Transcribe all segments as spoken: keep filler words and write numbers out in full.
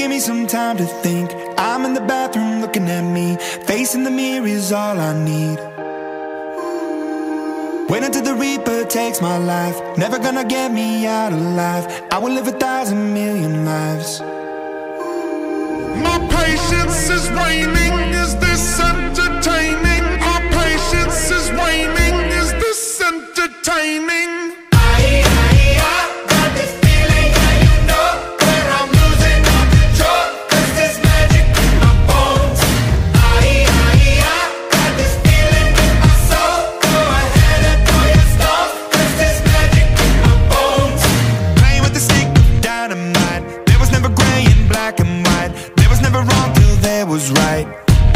give me some time to think. I'm in the bathroom looking at me. Facing the mirror is all I need. Wait until the Reaper takes my life. Never gonna get me out alive. I will live a thousand million lives. My patience is waning. Is this entertaining? My patience is waning. Is this entertaining? Was right.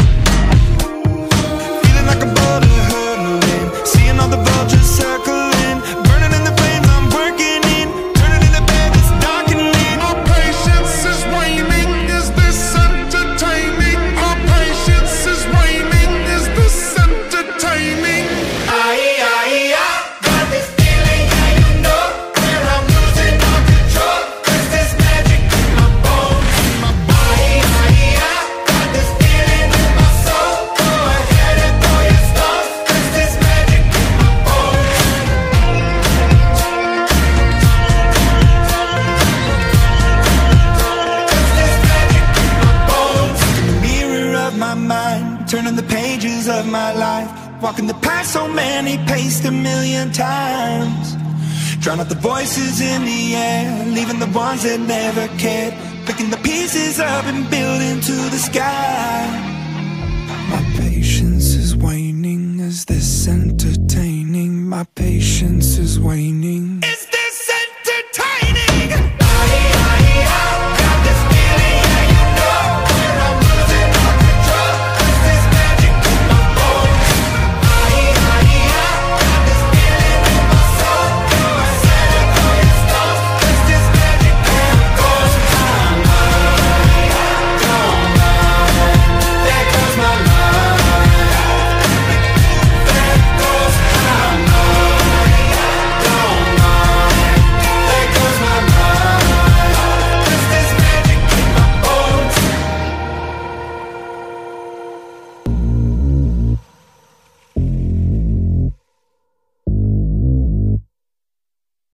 Feeling like a boulder hurtling, seeing all the vultures circling, burning in the flames I'm working in, turning in the bed that's darkening. My patience is waning. Is this entertaining? My patience is waning. Is this entertaining? Aye, aye, I got this feeling, yeah, you know, where I'm losing all control. Cause there's magic in my bones. My body, aye, aye, turning the pages of my life, walking the path so many paced a million times. Drown out the voices in the air, leaving the ones that never cared, picking the pieces up and building to the sky. My patience is waning. Is this entertaining? My patience is waning.